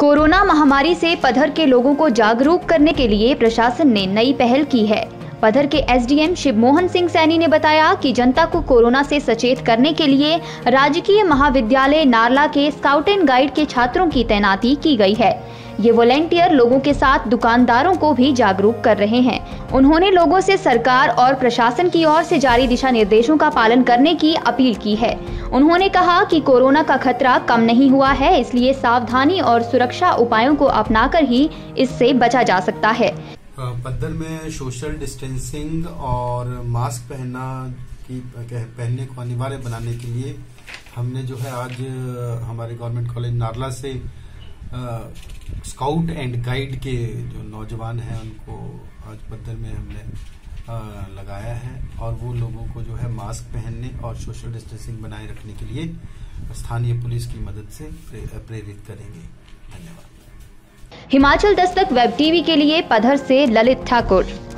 Corona महामारी से पधर के लोगों को जागरूक करने के लिए प्रशासन ने नई पहल की है। पधर के एसडीएम शिवमोहन सिंह सैनी ने बताया कि जनता को कोरोना से सचेत करने के लिए राजकीय महाविद्यालय नारला के स्काउट एंड गाइड के छात्रों की तैनाती की गई है। ये वॉलेंटियर लोगों के साथ दुकानदारों को भी जागरूक कर रहे हैं। उन्होंने लोगों से सरकार और प्रशासन की ओर से जारी दिशा निर्देशों का पालन करने की अपील की है। उन्होंने कहा कि कोरोना का खतरा कम नहीं हुआ है, इसलिए सावधानी और सुरक्षा उपायों को अपनाकर ही इससे बचा जा सकता है। पद्धर में सोशल डिस्टेंसिंग और मास्क पहनने को अनिवार्य बनाने के लिए हमने जो है आज हमारे गवर्नमेंट कॉलेज नारला से स्काउट एंड गाइड के जो नौजवान हैं उनको आज पद्धर में हमने लगाया है और वो लोगों को जो है मास्क पहनने और सोशल डिस्टेंसिंग बनाए रखने के लिए स्थानीय पुलिस की मदद से प्रेरित करेंगे। धन्यवाद। हिमाचल दस्तक वेब टीवी के लिए पधर से ललित ठाकुर।